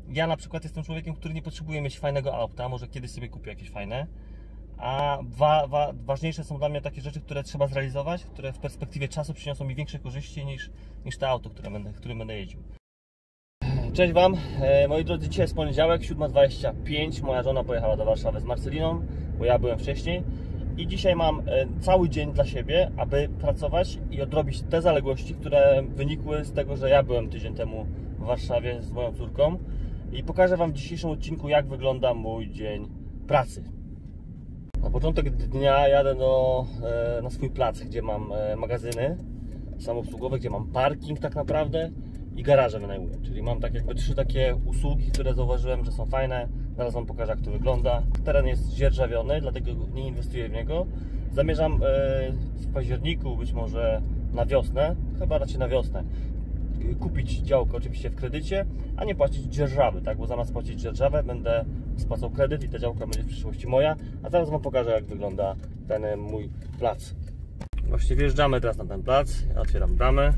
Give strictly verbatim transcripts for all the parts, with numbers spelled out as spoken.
ja na przykład jestem człowiekiem, który nie potrzebuje mieć fajnego auta, może kiedyś sobie kupię jakieś fajne, a wa wa ważniejsze są dla mnie takie rzeczy, które trzeba zrealizować, które w perspektywie czasu przyniosą mi większe korzyści niż, niż to auto, które będę, którym będę jeździł. Cześć Wam, e, moi drodzy, dzisiaj jest poniedziałek, siódma dwadzieścia pięć, moja żona pojechała do Warszawy z Marceliną, bo ja byłem wcześniej i dzisiaj mam e, cały dzień dla siebie, aby pracować i odrobić te zaległości, które wynikły z tego, że ja byłem tydzień temu w Warszawie z moją córką i pokażę Wam w dzisiejszym odcinku, jak wygląda mój dzień pracy. Na początek dnia jadę do, e, na swój plac, gdzie mam e, magazyny samoobsługowe, gdzie mam parking tak naprawdę i garaże wynajmuję, czyli mam tak jakby trzy takie usługi, które zauważyłem, że są fajne. Zaraz Wam pokażę, jak to wygląda. Teren jest dzierżawiony, dlatego nie inwestuję w niego. Zamierzam e, w październiku, być może na wiosnę, chyba raczej na wiosnę, kupić działko oczywiście w kredycie, a nie płacić dzierżawy, tak? Bo zamiast płacić dzierżawę będę spłacał kredyt i ta działka będzie w przyszłości moja. A zaraz Wam pokażę, jak wygląda ten mój plac. Właśnie wjeżdżamy teraz na ten plac, ja otwieram bramę.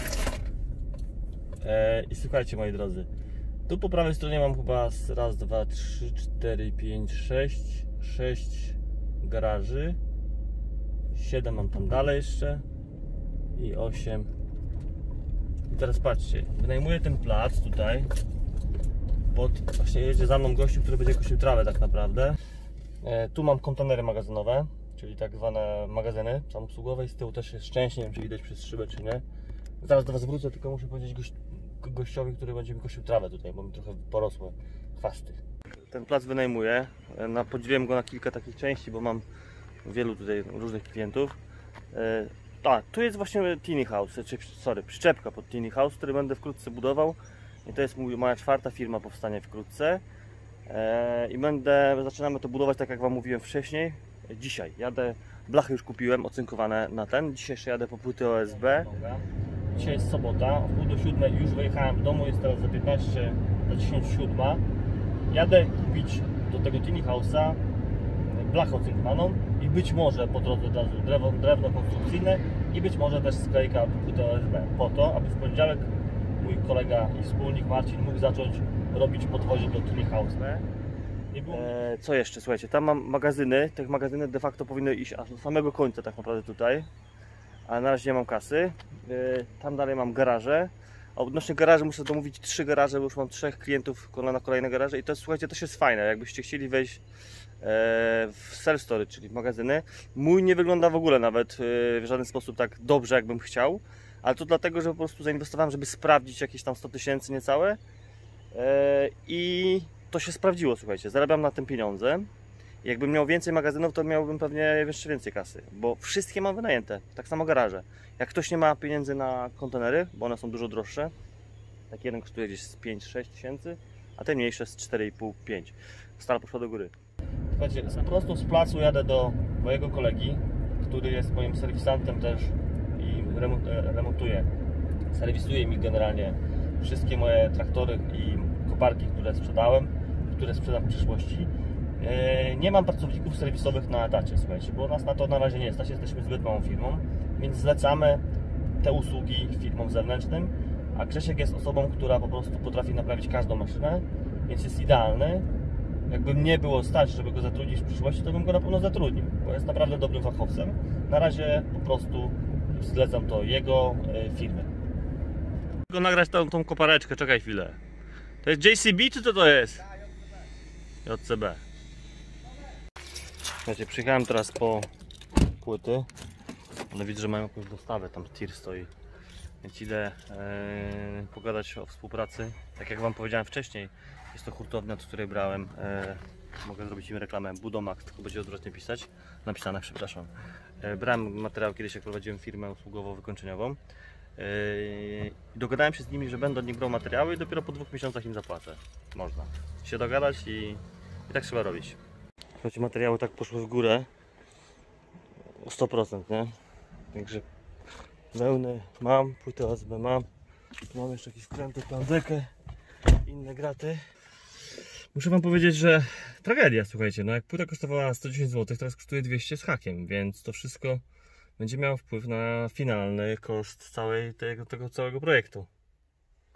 I słuchajcie, moi drodzy, tu po prawej stronie mam chyba raz, dwa, trzy, cztery, pięć, sześć, sześć garaży, siedem mam tam dalej jeszcze i osiem. I teraz patrzcie, wynajmuję ten plac tutaj, pod, właśnie jedzie za mną gościu, który będzie kosił trawę tak naprawdę. E, tu mam kontenery magazynowe, czyli tak zwane magazyny samoobsługowe i z tyłu też jest szczęście, nie wiem czy widać przez szybę czy nie. Zaraz do Was wrócę, tylko muszę powiedzieć goś gościowi, który będzie mi kosił trawę tutaj, bo mi trochę porosły chwasty. Ten plac wynajmuję, na, podzieliłem go na kilka takich części, bo mam wielu tutaj różnych klientów. E, a, tu jest właśnie tiny house, czy, sorry, przyczepka pod tiny house, który będę wkrótce budował. I to jest mój, moja czwarta firma, powstanie wkrótce. E, I będę, zaczynamy to budować tak jak Wam mówiłem wcześniej. Dzisiaj jadę, blachy już kupiłem, ocynkowane na ten. Dzisiaj jeszcze jadę po płyty O S B. Dzisiaj jest sobota, o pół do siódmej już wyjechałem w domu, jest teraz za piętnaście, za dziesięć siódma. Jadę kupić do tego tiny house'a blachę ocynkowaną i być może po drodze od razu drewno, drewno konstrukcyjne i być może też sklejka płyty O S B, po to, aby w poniedziałek mój kolega i wspólnik Marcin mógł zacząć robić podwozie do tiny house. Nie było... eee, co jeszcze? Słuchajcie, tam mam magazyny, te magazyny de facto powinny iść aż do samego końca tak naprawdę tutaj, ale na razie nie mam kasy. Tam dalej mam garaże. A odnośnie garaży muszę domówić trzy garaże, bo już mam trzech klientów na kolejne garaże i to, słuchajcie, też jest fajne. Jakbyście chcieli wejść w self-storage, czyli w magazyny. Mój nie wygląda w ogóle nawet w żaden sposób tak dobrze, jakbym chciał, ale to dlatego, że po prostu zainwestowałem, żeby sprawdzić jakieś tam sto tysięcy niecałe i to się sprawdziło, słuchajcie. Zarabiam na tym pieniądze. Jakbym miał więcej magazynów, to miałbym pewnie jeszcze więcej kasy, bo wszystkie mam wynajęte, tak samo garaże. Jak ktoś nie ma pieniędzy na kontenery, bo one są dużo droższe, taki jeden kosztuje gdzieś z pięć sześć tysięcy, a te mniejsze z cztery i pół pięć. Stara poszła do góry. Słuchajcie, po prostu z placu jadę do mojego kolegi, który jest moim serwisantem też i remontuje, serwisuje mi generalnie wszystkie moje traktory i koparki, które sprzedałem, które sprzedam w przyszłości. Nie mam pracowników serwisowych na etacie, słuchajcie, bo nas na to na razie nie stać, jesteśmy zbyt małą firmą, więc zlecamy te usługi firmom zewnętrznym, a Grzesiek jest osobą, która po prostu potrafi naprawić każdą maszynę, więc jest idealny. Jakbym nie było stać, żeby go zatrudnić w przyszłości, to bym go na pewno zatrudnił, bo jest naprawdę dobrym fachowcem. Na razie po prostu zlecam to jego y, firmy. Tylko nagrać tą, tą kopareczkę, czekaj chwilę. To jest J C B czy co to jest? J C B. Słuchajcie, przyjechałem teraz po płyty, ale widzę, że mają jakąś dostawę, tam tir stoi, więc idę e, pogadać o współpracy. Tak jak Wam powiedziałem wcześniej, jest to hurtownia, od której brałem, e, mogę zrobić im reklamę, Budomax, tylko będzie odwrotnie pisać, napisane, przepraszam. E, brałem materiał kiedyś, jak prowadziłem firmę usługowo-wykończeniową. e, dogadałem się z nimi, że będę od nich brał materiały i dopiero po dwóch miesiącach im zapłacę. Można się dogadać i, i tak trzeba robić. Słuchajcie, materiały tak poszły w górę o sto procent, nie? Także wełny mam, płytę O S B mam, mam jeszcze jakieś wkręty, plandekę, inne graty. Muszę Wam powiedzieć, że tragedia, słuchajcie, no jak płyta kosztowała sto dziesięć złotych, teraz kosztuje dwieście z hakiem, więc to wszystko będzie miało wpływ na finalny koszt całej tego, tego całego projektu.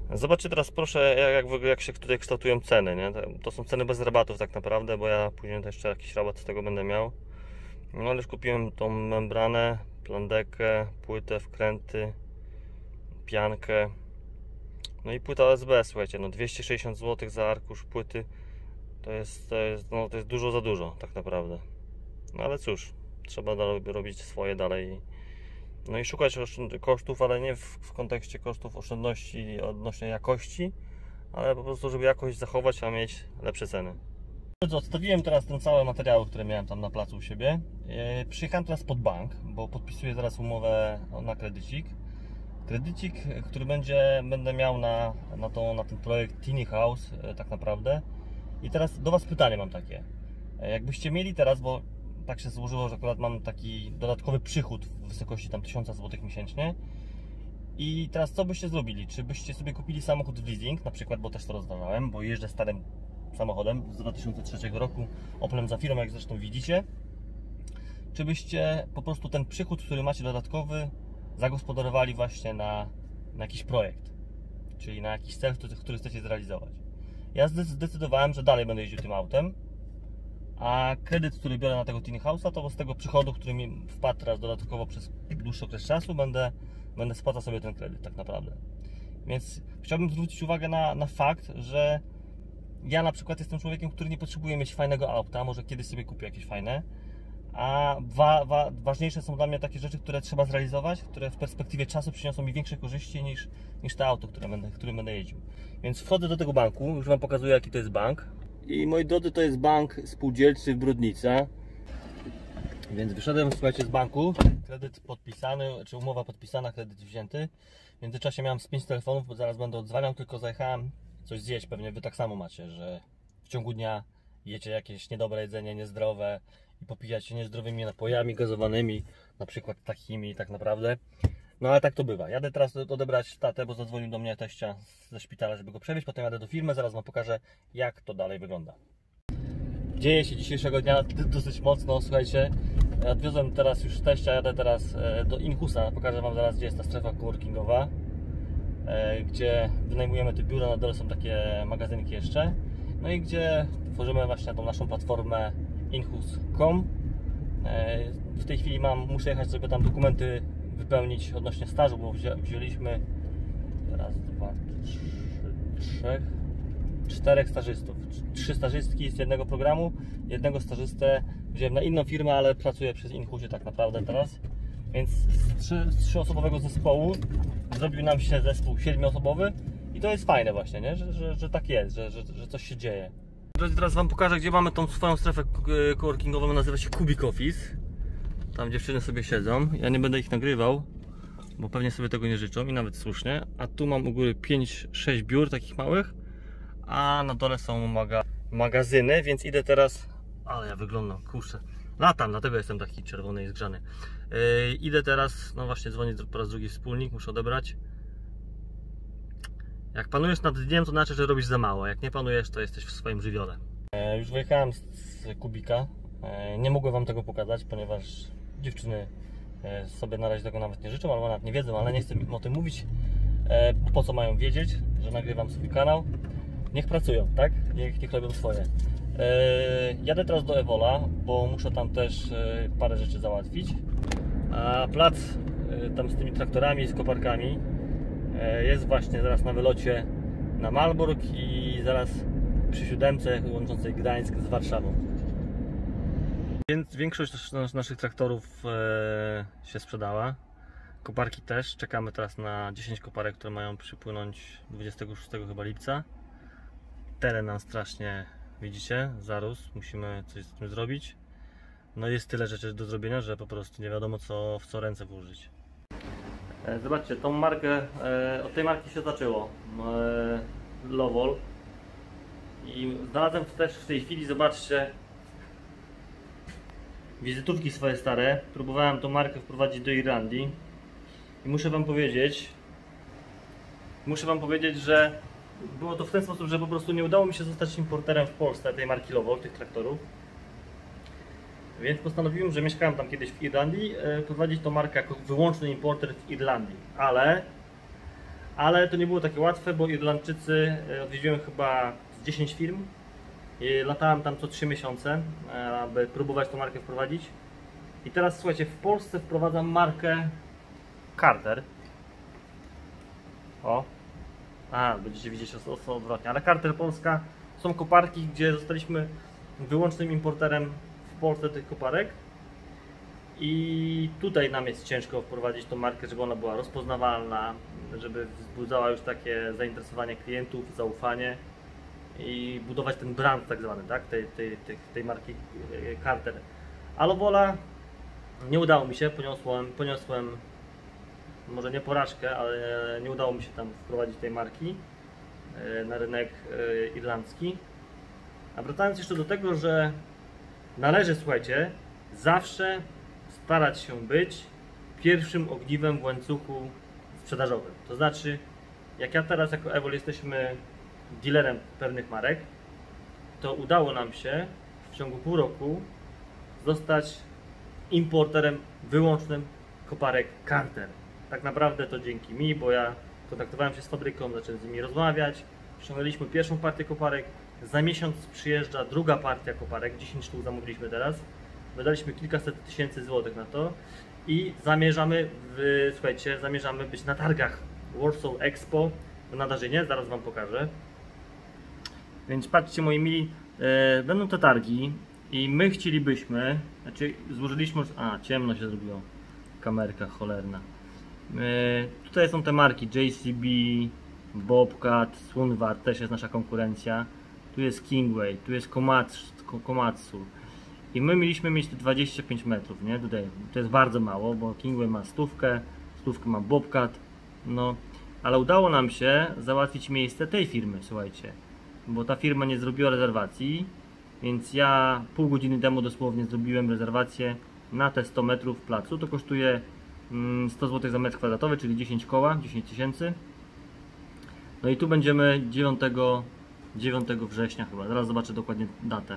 Zobaczcie teraz proszę, jak, jak, jak się tutaj kształtują ceny, nie? To są ceny bez rabatów tak naprawdę, bo ja później jeszcze jakiś rabat z tego będę miał. No ale już kupiłem tą membranę, plandekę, płytę, wkręty, piankę. No i płyta O S B, słuchajcie, no dwieście sześćdziesiąt złotych za arkusz płyty to jest, to jest, no, to jest dużo za dużo tak naprawdę. No ale cóż, trzeba robić swoje dalej. No i szukać kosztów, ale nie w, w kontekście kosztów oszczędności odnośnie jakości, ale po prostu, żeby jakość zachować, a mieć lepsze ceny. Odstawiłem teraz ten cały materiał, które miałem tam na placu u siebie. Przyjechałem teraz pod bank, bo podpisuję zaraz umowę na kredycik. Kredycik, który będzie, będę miał na, na, to, na ten projekt Tiny House tak naprawdę. I teraz do Was pytanie mam takie. Jakbyście mieli teraz, bo tak się złożyło, że akurat mam taki dodatkowy przychód w wysokości tam tysiąc złotych miesięcznie. I teraz co byście zrobili? Czy byście sobie kupili samochód w leasing, na przykład, bo też to rozważałem, bo jeżdżę starym samochodem z dwa tysiące trzeciego roku, Opelem Zafirą, jak zresztą widzicie. Czy byście po prostu ten przychód, który macie dodatkowy, zagospodarowali właśnie na, na jakiś projekt, czyli na jakiś cel, który, który chcecie zrealizować. Ja zdecydowałem, że dalej będę jeździł tym autem, a kredyt, który biorę na tego Tiny House'a, to z tego przychodu, który mi wpadł teraz dodatkowo przez dłuższy okres czasu, będę, będę spłacał sobie ten kredyt tak naprawdę. Więc chciałbym zwrócić uwagę na, na fakt, że ja na przykład jestem człowiekiem, który nie potrzebuje mieć fajnego auta, może kiedyś sobie kupię jakieś fajne, a wa, wa, ważniejsze są dla mnie takie rzeczy, które trzeba zrealizować, które w perspektywie czasu przyniosą mi większe korzyści niż, niż to auto, które będę, którym będę jeździł. Więc wchodzę do tego banku, już Wam pokazuję, jaki to jest bank. I moi drodzy, to jest bank spółdzielczy Brodnica. Więc wyszedłem, słuchajcie, z banku, kredyt podpisany, czy umowa podpisana, kredyt wzięty. W międzyczasie miałem z pięć telefonów, bo zaraz będę odzwaniał, tylko zajechałem coś zjeść, pewnie Wy tak samo macie, że w ciągu dnia jecie jakieś niedobre jedzenie, niezdrowe i popijać się niezdrowymi napojami gazowanymi, na przykład takimi tak naprawdę. No ale tak to bywa. Jadę teraz odebrać tatę, bo zadzwonił do mnie teścia ze szpitala, żeby go przewieźć, potem jadę do firmy, zaraz Wam pokażę, jak to dalej wygląda. Dzieje się dzisiejszego dnia dosyć mocno, słuchajcie. Odwiozłem teraz już teścia, jadę teraz do Inhusa, pokażę Wam zaraz, gdzie jest ta strefa coworkingowa, gdzie wynajmujemy te biura, na dole są takie magazynki jeszcze. No i gdzie tworzymy właśnie tą naszą platformę inhus kropka com. W tej chwili mam, muszę jechać, żeby tam dokumenty wypełnić odnośnie stażu, bo wzięliśmy raz, dwa, trzy, trzech, czterech stażystów. Trzy stażystki z jednego programu, jednego stażystę wziąłem na inną firmę, ale pracuję przez Inhusie tak naprawdę teraz. Więc z, trzy, z trzyosobowego zespołu zrobił nam się zespół siedmioosobowy i to jest fajne właśnie, nie? Że, że, że tak jest, że, że, że coś się dzieje. Teraz Wam pokażę, gdzie mamy tą swoją strefę coworkingową, nazywa się Kubik Office. Tam dziewczyny sobie siedzą, ja nie będę ich nagrywał, bo pewnie sobie tego nie życzą i nawet słusznie. A tu mam u góry pięć sześć biur takich małych, a na dole są maga magazyny, więc idę teraz... Ale ja wyglądam, kurczę, latam, dlatego jestem taki czerwony i zgrzany. Yy, idę teraz, no właśnie dzwoni po raz drugi wspólnik, muszę odebrać. Jak panujesz nad dniem, to znaczy, że robisz za mało, jak nie panujesz, to jesteś w swoim żywiole. Yy, już wyjechałem z, z Kubika, yy, nie mogłem Wam tego pokazać, ponieważ dziewczyny sobie na razie tego nawet nie życzą, albo nawet nie wiedzą, ale nie chcę im o tym mówić. Po co mają wiedzieć, że nagrywam swój kanał? Niech pracują, tak? Niech, niech robią swoje. Jadę teraz do Ewola, bo muszę tam też parę rzeczy załatwić. A plac tam z tymi traktorami, z koparkami jest właśnie zaraz na wylocie na Malbork i zaraz przy siódemce łączącej Gdańsk z Warszawą. Więc większość naszych traktorów e, się sprzedała. Koparki też. Czekamy teraz na dziesięć koparek, które mają przypłynąć dwudziestego szóstego chyba lipca. Teren nam strasznie, widzicie, zarósł. Musimy coś z tym zrobić. No jest tyle rzeczy do zrobienia, że po prostu nie wiadomo co, w co ręce włożyć. E, zobaczcie, tą markę, e, od tej marki się zaczęło. E, Lovol. I znalazłem też w tej chwili, zobaczcie, wizytówki swoje stare. Próbowałem tą markę wprowadzić do Irlandii i muszę Wam powiedzieć, muszę Wam powiedzieć, że było to w ten sposób, że po prostu nie udało mi się zostać importerem w Polsce tej marki Lovol, tych traktorów. Więc postanowiłem, że mieszkałem tam kiedyś w Irlandii, prowadzić tą markę jako wyłączny importer w Irlandii, ale Ale to nie było takie łatwe, bo Irlandczycy, odwiedziłem chyba z dziesięć firm i latałem tam co trzy miesiące, aby próbować tą markę wprowadzić. I teraz słuchajcie, w Polsce wprowadzam markę Carter. O, a będziecie widzieć o odwrotnie, ale Carter Polska są koparki, gdzie zostaliśmy wyłącznym importerem w Polsce tych koparek. I tutaj nam jest ciężko wprowadzić tą markę, żeby ona była rozpoznawalna, żeby wzbudzała już takie zainteresowanie klientów, zaufanie i budować ten brand tak zwany, tak? tej, tej, tej, tej marki Carter. Alovola nie udało mi się, poniosłem, poniosłem może nie porażkę, ale nie udało mi się tam wprowadzić tej marki na rynek irlandzki. A wracając jeszcze do tego, że należy, słuchajcie, zawsze starać się być pierwszym ogniwem w łańcuchu sprzedażowym. To znaczy, jak ja teraz jako Evol jesteśmy dealerem pewnych marek, to udało nam się w ciągu pół roku zostać importerem wyłącznym koparek Carter. Tak naprawdę to dzięki mi, bo ja kontaktowałem się z fabryką, zacząłem z nimi rozmawiać, ściągnęliśmy pierwszą partię koparek, za miesiąc przyjeżdża druga partia koparek, dziesięć sztuk zamówiliśmy teraz, wydaliśmy kilkaset tysięcy złotych na to i zamierzamy, w, słuchajcie, zamierzamy być na targach Warsaw Expo w Nadarzynie, zaraz wam pokażę. Więc patrzcie, moi mili, e, będą te targi i my chcielibyśmy, znaczy złożyliśmy, a ciemno się zrobiło, kamerka cholerna. E, tutaj są te marki J C B, Bobcat, Sunward, też jest nasza konkurencja. Tu jest Kingway, tu jest Komatsu, Komatsu. I my mieliśmy mieć te dwadzieścia pięć metrów, nie? Tutaj to jest bardzo mało, bo Kingway ma stówkę, stówkę ma Bobcat, no, ale udało nam się załatwić miejsce tej firmy, słuchajcie, bo ta firma nie zrobiła rezerwacji, więc ja pół godziny temu dosłownie zrobiłem rezerwację na te sto metrów placu. To kosztuje sto złotych za metr kwadratowy, czyli dziesięć koła, dziesięć tysięcy. No i tu będziemy dziewiątego września chyba, zaraz zobaczę dokładnie datę.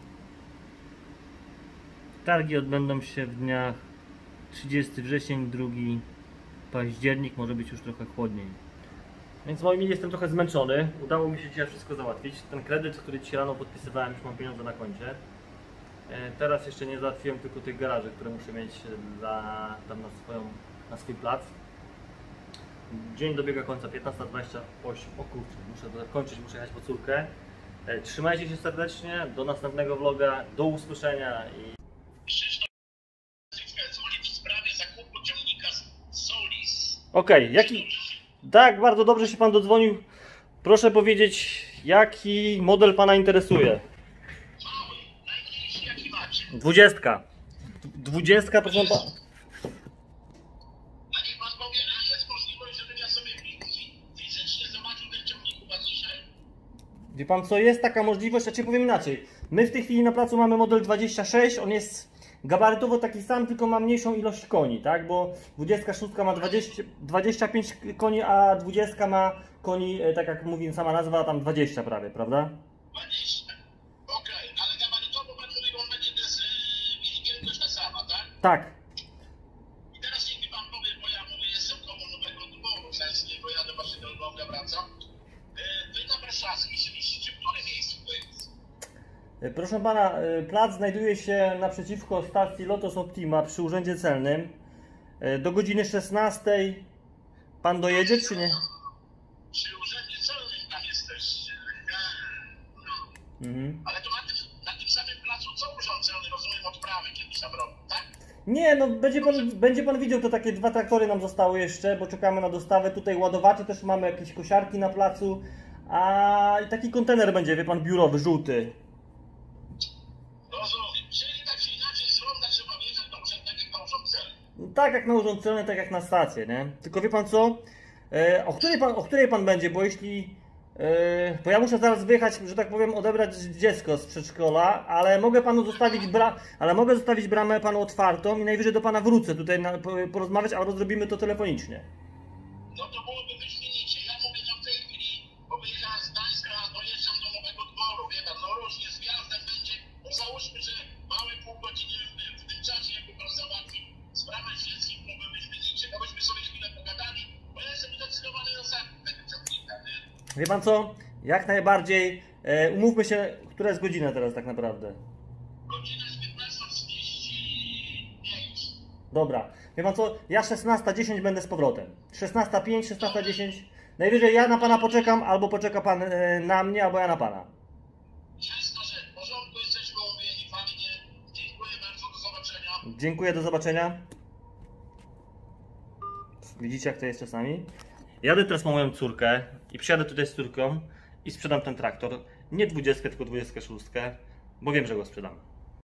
Targi odbędą się w dniach trzydziesty wrzesień, drugi październik, może być już trochę chłodniej. Więc moi mili, jestem trochę zmęczony. Udało mi się dzisiaj wszystko załatwić. Ten kredyt, który dzisiaj rano podpisywałem, już mam pieniądze na koncie. Teraz jeszcze nie załatwiłem tylko tych garaży, które muszę mieć dla, tam na, swoją, na swój plac. Dzień dobiega końca, piętnasta dwadzieścia osiem. O kurczę, muszę kończyć, muszę jechać po córkę. Trzymajcie się serdecznie, do następnego vloga, do usłyszenia. I... w sprawie zakupu ciągnika Solis. Okej, okay, jaki... Tak, bardzo dobrze się pan dodzwonił. Proszę powiedzieć, jaki model pana interesuje? Mały, najmniejszy jaki macie. Dwudziestka. Dwudziestka, proszę pana. A niech pan powie, a jest możliwość, żebym ja sobie fizycznie zobaczył ten ciągnik u was dzisiaj? Wie pan co, jest taka możliwość, ja ci powiem inaczej. My w tej chwili na placu mamy model dwadzieścia sześć, on jest gabarytowo taki sam, tylko ma mniejszą ilość koni, tak? Bo dwudziestka sześć ma dwadzieścia, dwadzieścia pięć koni, a dwudziestka ma koni, tak jak mówi sama nazwa, tam dwadzieścia prawie, prawda? dwadzieścia. Okej, okay, ale gabarytowo pan mówi, on będzie też yy, wielkość ta sama, tak? Tak. I teraz niech mi pan powie, bo ja mówię, jestem koło nowego dworu, w sensie, bo jadę właśnie do Lwowia, wracam. Yy, wy na Warszawskiej się mieścicie, w którym miejscu to jest? Proszę pana, plac znajduje się naprzeciwko stacji Lotos Optima przy urzędzie celnym. Do godziny szesnastej pan dojedzie, czy nie? Przy urzędzie celnym tam jesteście. No. Mhm. Ale to na tym, na tym samym placu co urząd celny, rozumiem, odprawy kiedyś tam robił, tak? Nie, no będzie pan, będzie pan widział, to takie dwa traktory nam zostały jeszcze, bo czekamy na dostawę. Tutaj ładowacze też mamy, jakieś kosiarki na placu. A i taki kontener będzie, wie pan, biurowy, żółty. Rozumiem. Czyli tak czy inaczej z Ronda trzeba wjechać na urząd, tak jak na urząd celny. No, tak jak na urząd celny, tak jak na stację, nie? Tylko wie pan co? E, o, której pan, o której pan będzie, bo jeśli... E, bo ja muszę zaraz wyjechać, że tak powiem, odebrać dziecko z przedszkola, ale mogę panu zostawić bra, ale mogę zostawić bramę panu otwartą i najwyżej do pana wrócę tutaj na, porozmawiać, albo zrobimy to telefonicznie. No to byłoby wyśmienicie. Ja mówię, no w tej chwili, bo wyjechałem z Gdańska, dojeżdżam do Nowego Dworu, wie pan, no różnie z wjazdem będzie, no załóżmy, że małe pół godziny w, w tym czasie, jakby pan załatwił sprawę z dzieckiem, byłoby wyśmienicie, bo byśmy sobie chwilę pogadali, bo ja jestem zdecydowany na zakup. Wie pan co? Jak najbardziej. E, umówmy się, która jest godzina teraz tak naprawdę. Godzina jest piętnasta trzydzieści pięć. Dobra. Wie pan co? Ja szesnasta dziesięć będę z powrotem. szesnasta pięć, szesnasta dziesięć. Najwyżej ja na pana poczekam, albo poczeka pan e, na mnie, albo ja na pana. Jasno, że w porządku, jesteśmy umówieni, fajnie. Dziękuję bardzo, do zobaczenia. Dziękuję, do zobaczenia. Widzicie, jak to jest czasami? Jadę teraz po moją córkę i przyjadę tutaj z córką i sprzedam ten traktor. Nie dwudziestkę, tylko dwudziestkę szóstkę, bo wiem, że go sprzedam.